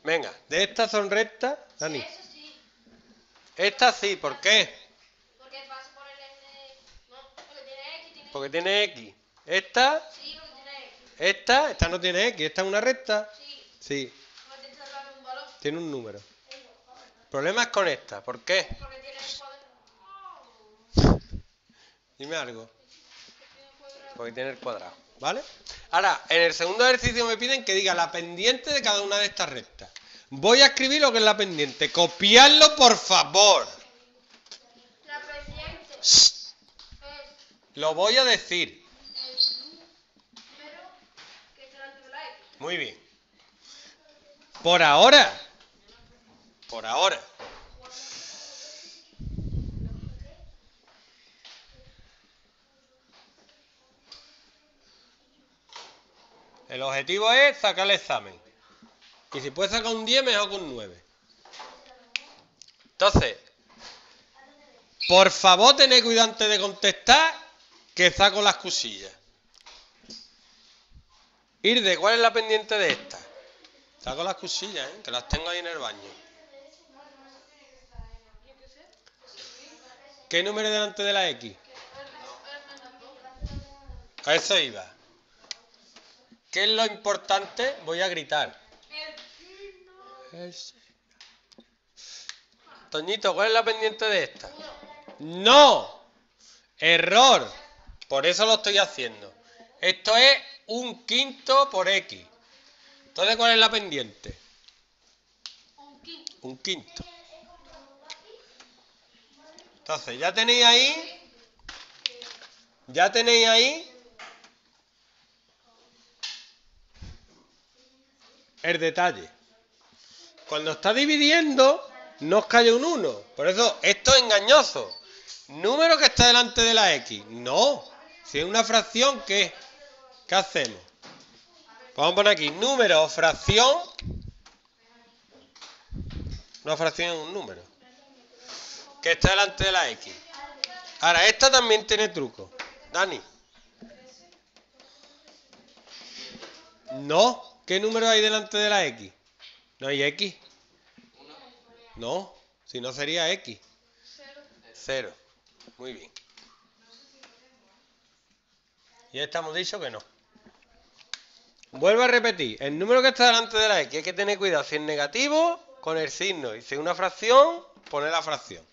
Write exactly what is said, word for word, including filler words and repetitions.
Venga, de estas son rectas, Dani. Eso sí. Estas sí, ¿por qué? Porque pasa por el N. No, porque tiene X. Tiene Porque tiene X. Esta, Sí, porque tiene X. esta, esta no tiene X, esta es una recta. Sí. Sí, Porque tiene que darle un valor. tiene un número. El problema es con esta, ¿por qué? Porque tiene el cuadrado. Dime algo. Tiene el cuadrado. Porque tiene el cuadrado, ¿vale? Ahora, en el segundo ejercicio me piden que diga la pendiente de cada una de estas rectas. Voy a escribir lo que es la pendiente. Copiadlo, por favor. La pendiente Shh. es Lo voy a decir. el número que está delante de la X. Muy bien. Por ahora. Por ahora. El objetivo es sacar el examen. Y si puedes sacar un diez, mejor que un nueve. Entonces, por favor, tened cuidado antes de contestar, que saco las cusillas. Irde, ¿cuál es la pendiente de esta? Saco las cusillas, ¿eh? Que las tengo ahí en el baño. ¿Qué número hay delante de la X? A eso iba. ¿Qué es lo importante? Voy a gritar. Toñito, ¿cuál es la pendiente de esta? ¡No! ¡Error! Por eso lo estoy haciendo. Esto es un quinto por X. Entonces, ¿cuál es la pendiente? Un quinto. Un quinto. Entonces, ya tenéis ahí, ya tenéis ahí el detalle. Cuando está dividiendo, no os cae un uno. Por eso, esto es engañoso. Número que está delante de la X. No. Si es una fracción, ¿qué? ¿Qué hacemos? Vamos a poner aquí número o fracción. Una fracción es un número que está delante de la X. Ahora, esta también tiene truco. Dani. No. ¿Qué número hay delante de la X? ¿No hay X? No. Si no sería X. Cero. Muy bien. Y esta hemos dicho que no. Vuelvo a repetir. El número que está delante de la X hay que tener cuidado. Si es negativo, con el signo. Y si es una fracción, poner la fracción.